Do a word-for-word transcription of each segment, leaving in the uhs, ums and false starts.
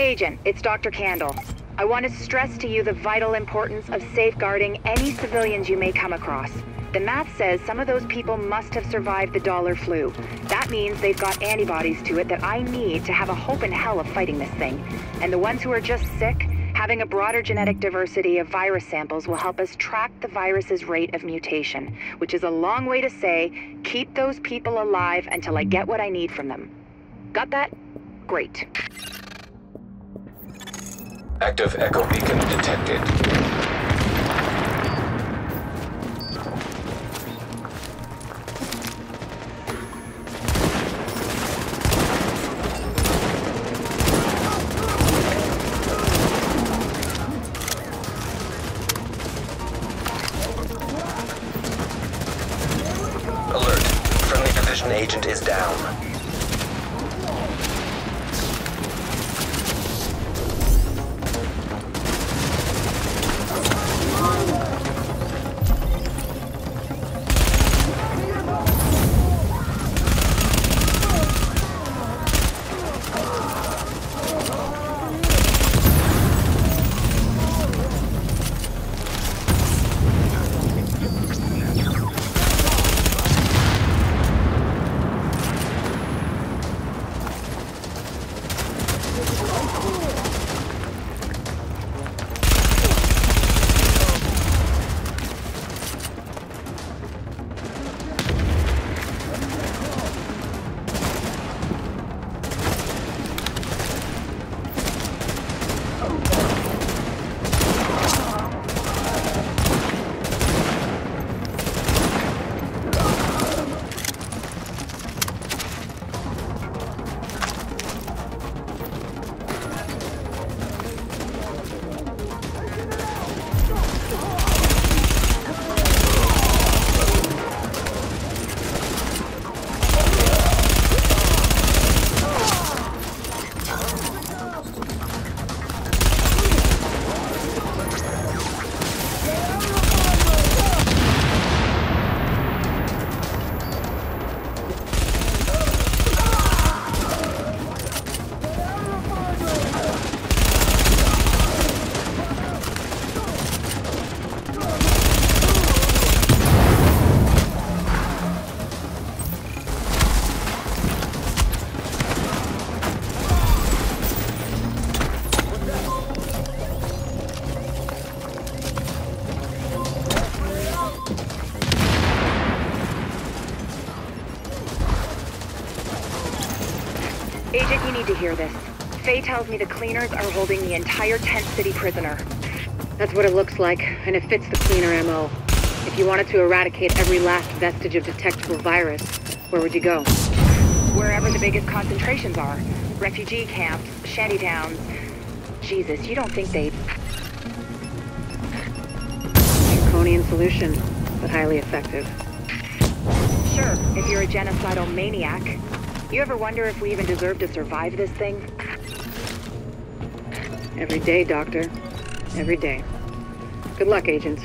Agent, it's Doctor Kandel. I want to stress to you the vital importance of safeguarding any civilians you may come across. The math says some of those people must have survived the dollar flu. That means they've got antibodies to it that I need to have a hope in hell of fighting this thing. And the ones who are just sick, having a broader genetic diversity of virus samples will help us track the virus's rate of mutation, which is a long way to say, keep those people alive until I get what I need from them. Got that? Great. Active echo beacon detected. Alert. Friendly division agent is down. Agent, you need to hear this. Faye tells me the cleaners are holding the entire Tent City prisoner. That's what it looks like, and it fits the cleaner M O. If you wanted to eradicate every last vestige of detectable virus, where would you go? Wherever the biggest concentrations are. Refugee camps, shantytowns. Jesus, you don't think they'd... Draconian solution, but highly effective. Sure, if you're a genocidal maniac. You ever wonder if we even deserve to survive this thing? Every day, Doctor. Every day. Good luck, agents.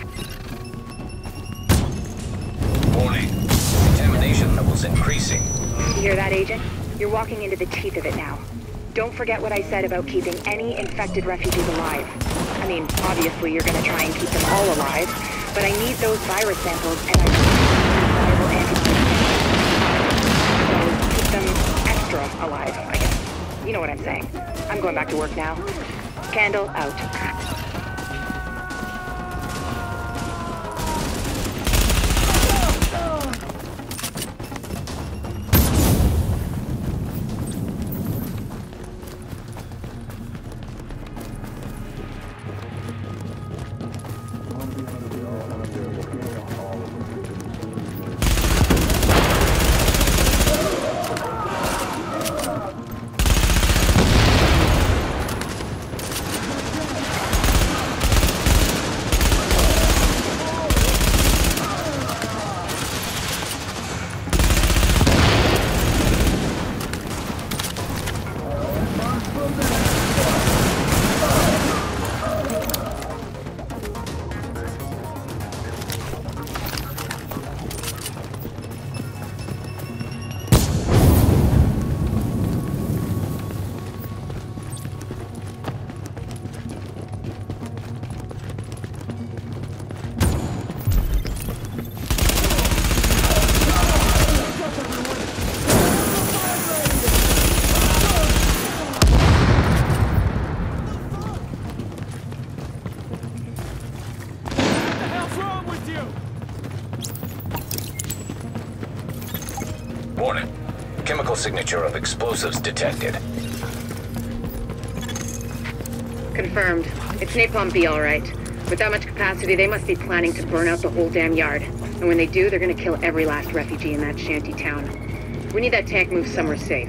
Warning. Contamination levels increasing. You hear that, Agent? You're walking into the teeth of it now. Don't forget what I said about keeping any infected refugees alive. I mean, obviously you're gonna try and keep them all alive, but I need those virus samples and I need viable antibodies. So keep them extra alive, I guess. You know what I'm saying. I'm going back to work now. Kandel out. Chemical signature of explosives detected. Confirmed. It's Napalm B, all right. With that much capacity, they must be planning to burn out the whole damn yard. And when they do, they're gonna kill every last refugee in that shanty town. We need that tank moved somewhere safe.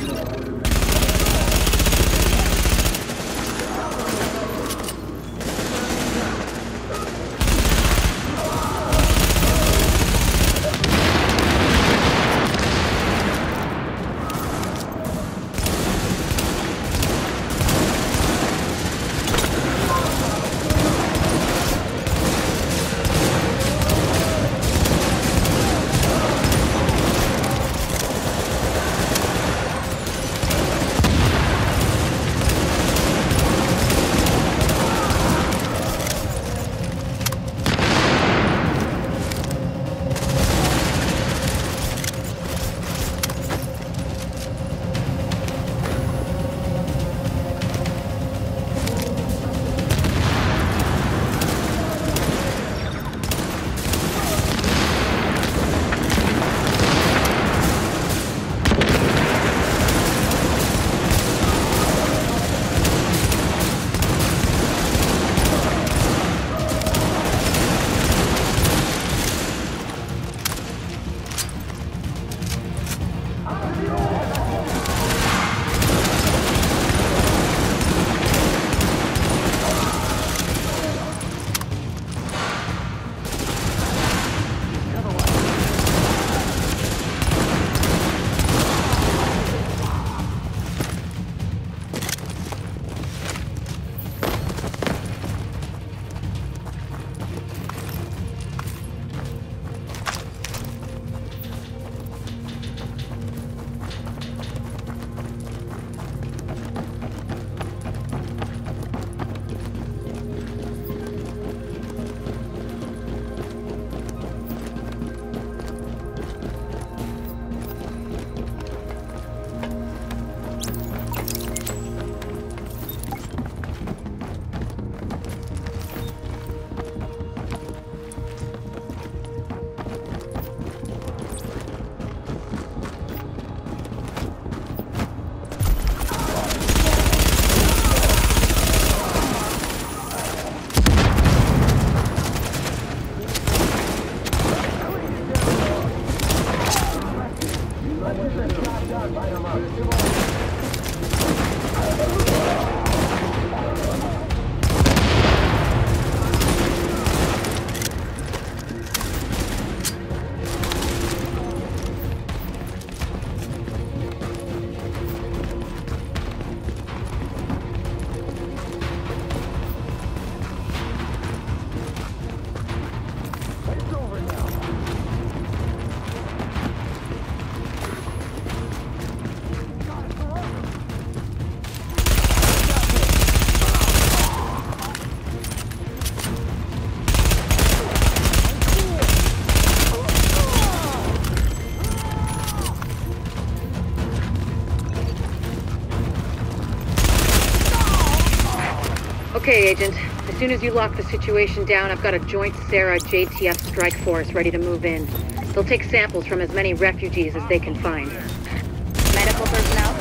Okay, Agent. As soon as you lock the situation down, I've got a joint Sarah J T F strike force ready to move in. They'll take samples from as many refugees as they can find. Medical personnel?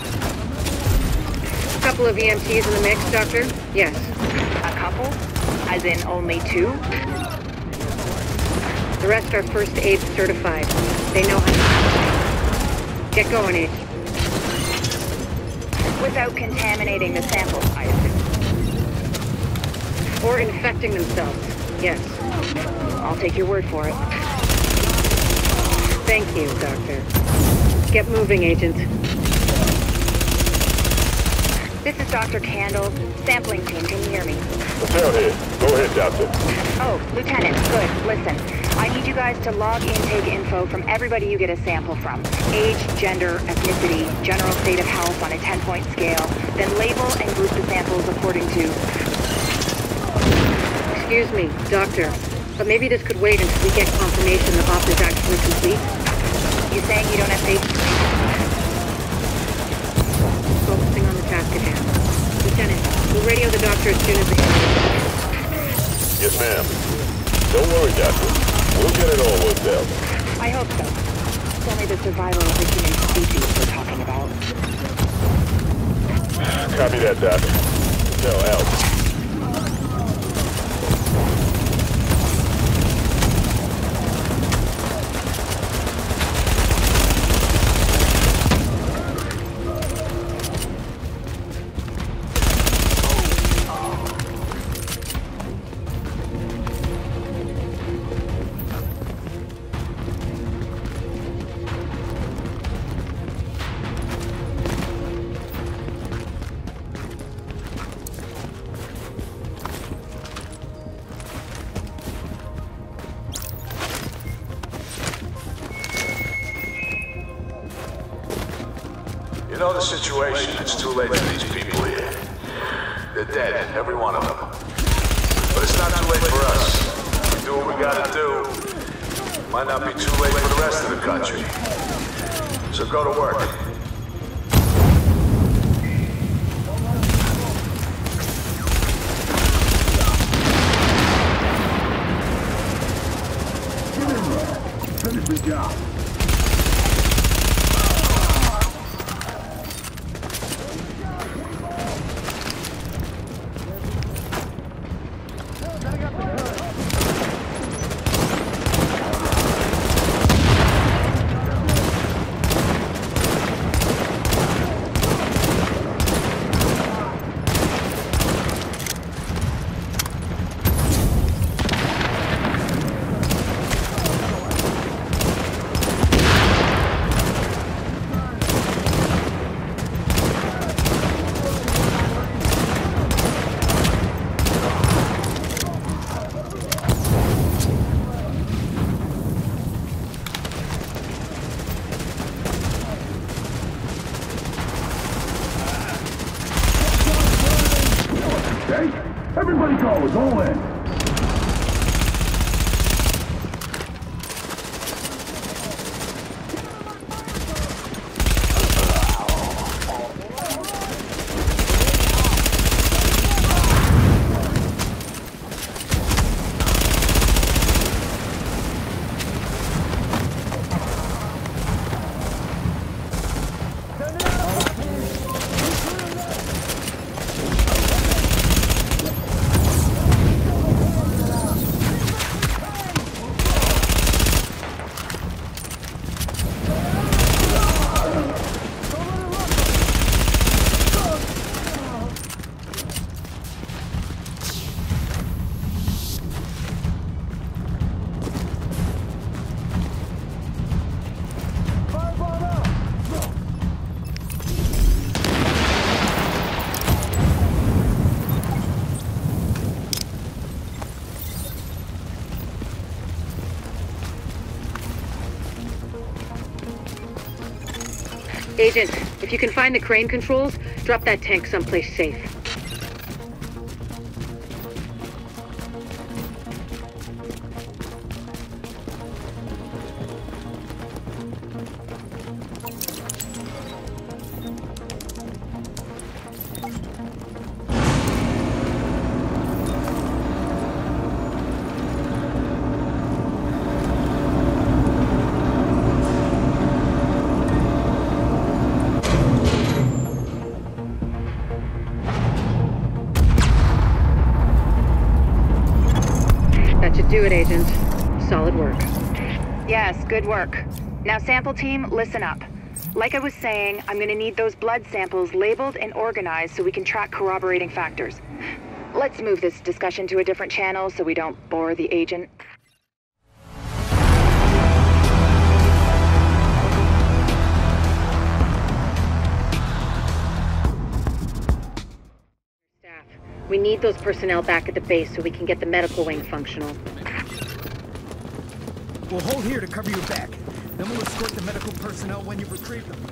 A couple of E M Ts in the mix, Doctor? Yes. A couple? As in only two? The rest are first aid certified. They know how to... Get going, Agent. Without contaminating the samples, I assume. Or infecting themselves. Yes. I'll take your word for it. Thank you, Doctor. Get moving, Agent. This is Doctor Candle. Sampling team, can you hear me? Down here. Go ahead, Doctor. Oh, Lieutenant, good. Listen, I need you guys to log intake info from everybody you get a sample from. Age, gender, ethnicity, general state of health on a ten-point scale, then label and group the samples according to... Excuse me, Doctor, but maybe this could wait until we get confirmation the op is actually complete. You saying you don't have faith? Focusing on the task at hand. Lieutenant, we'll radio the doctor as soon as we can. Yes, ma'am. Don't worry, Doctor. We'll get it all worked out. I hope so. It's only the survival of the human species we're talking about. Copy that, Doc. No, out. You know the situation. It's too late for these people here. They're dead, every one of them. But it's not too late for us. We do what we gotta do. Might not be too late for the rest of the country. So go to work. Finish the job. Everybody go, it's all in. Agent, if you can find the crane controls, drop that tank someplace safe. That should do it, Agent. Solid work. Yes, good work. Now, sample team, listen up. Like I was saying, I'm gonna need those blood samples labeled and organized so we can track corroborating factors. Let's move this discussion to a different channel so we don't bore the agent. Staff, we need those personnel back at the base so we can get the medical wing functional. We'll hold here to cover your back. Then we'll escort the medical personnel when you've retrieved them.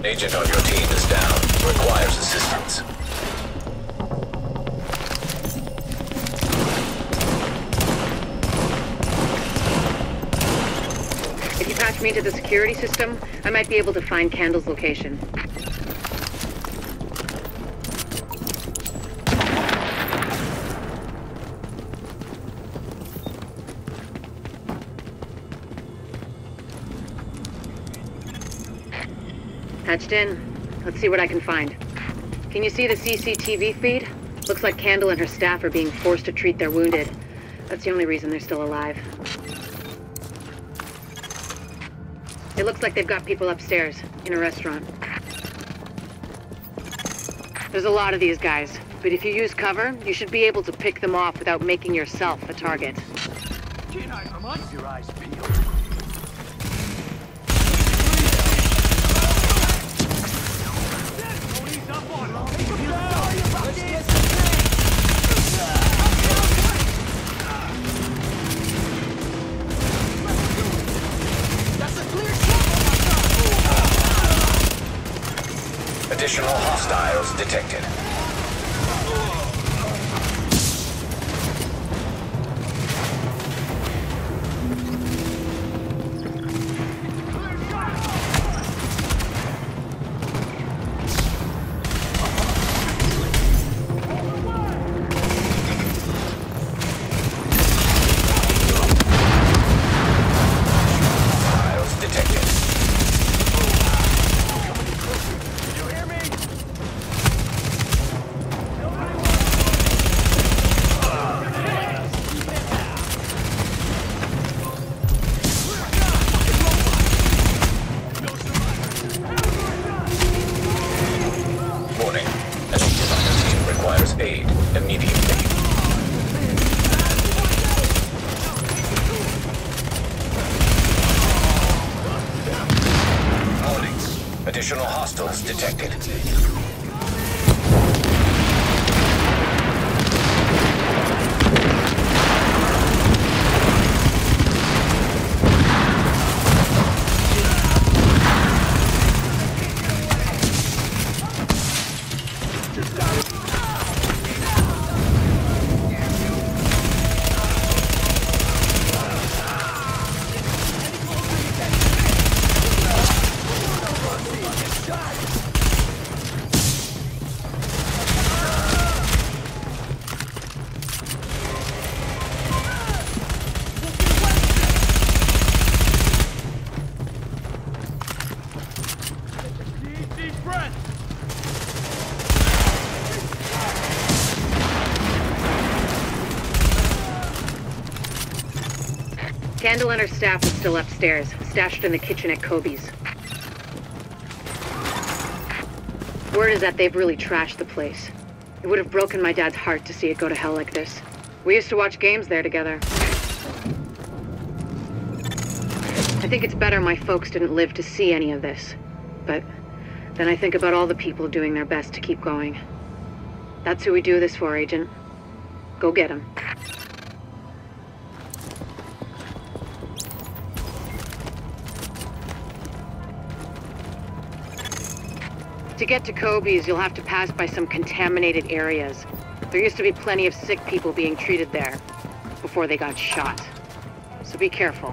Agent on your team is down. Requires assistance. If you patch me into the security system, I might be able to find Candle's location. Patched in. Let's see what I can find. Can you see the C C T V feed? Looks like Candle and her staff are being forced to treat their wounded. That's the only reason they're still alive. It looks like they've got people upstairs, in a restaurant. There's a lot of these guys, but if you use cover, you should be able to pick them off without making yourself a target. Can't hide from us. Your eyes peeled. Additional hostiles detected. Aid immediately. Warning. Additional hostiles detected. Candle and her staff is still upstairs, stashed in the kitchen at Kobe's. Word is that they've really trashed the place. It would have broken my dad's heart to see it go to hell like this. We used to watch games there together. I think it's better my folks didn't live to see any of this. But then I think about all the people doing their best to keep going. That's who we do this for, Agent. Go get them. To get to Kobe's, you'll have to pass by some contaminated areas. There used to be plenty of sick people being treated there before they got shot. So be careful.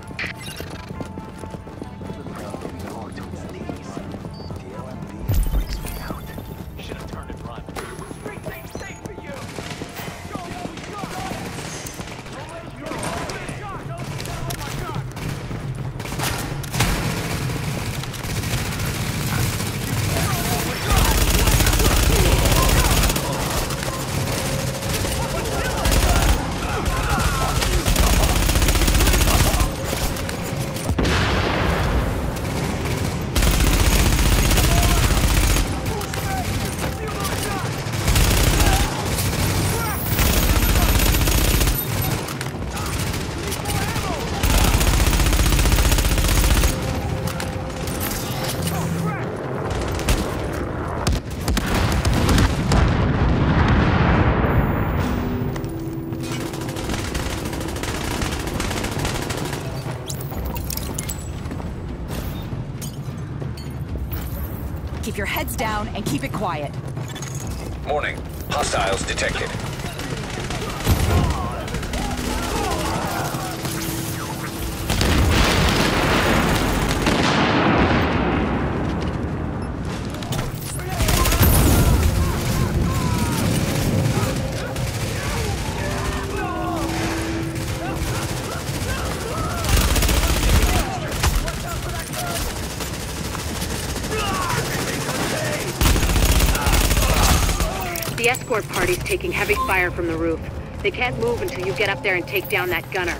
keep your heads down and keep it quiet. Warning. Hostiles detected. The escort party's taking heavy fire from the roof. They can't move until you get up there and take down that gunner.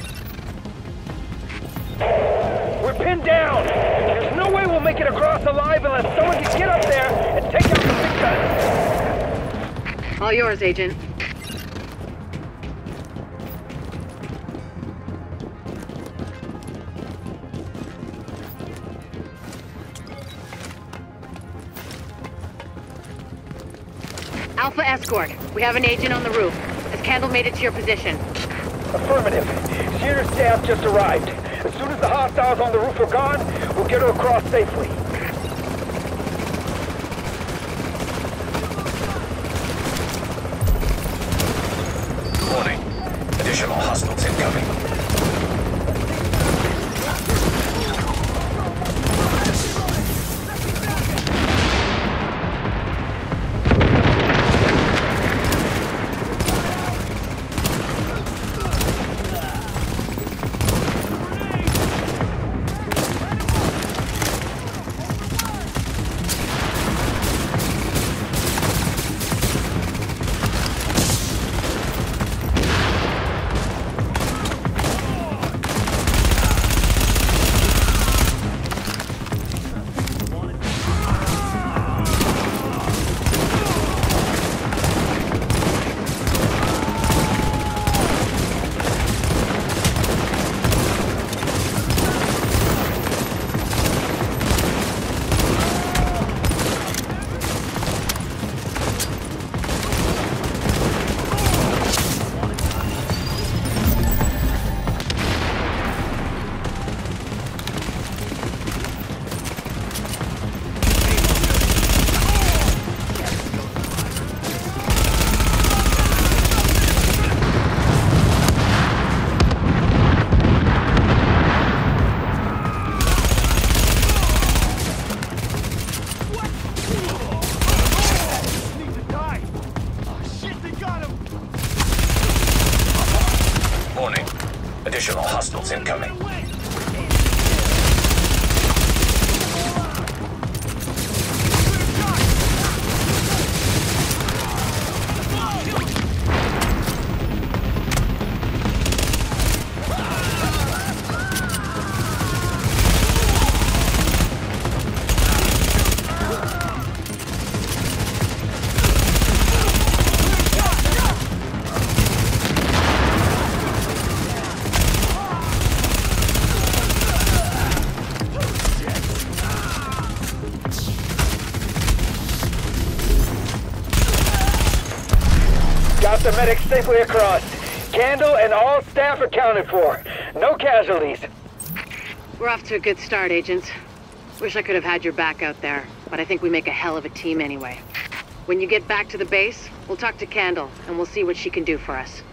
We're pinned down! There's no way we'll make it across alive unless someone can get up there and take out the big guns! All yours, Agent. Alpha Escort, we have an agent on the roof. Has Candle made it to your position? Affirmative. Shearer's staff just arrived. As soon as the hostiles on the roof are gone, we'll get her across safely. Warning. Additional hostiles incoming. Warning. Additional hostiles incoming. Got the medics safely across. Candle and all staff accounted for. No casualties. We're off to a good start, agents. Wish I could have had your back out there, but I think we make a hell of a team anyway. When you get back to the base, we'll talk to Candle, and we'll see what she can do for us.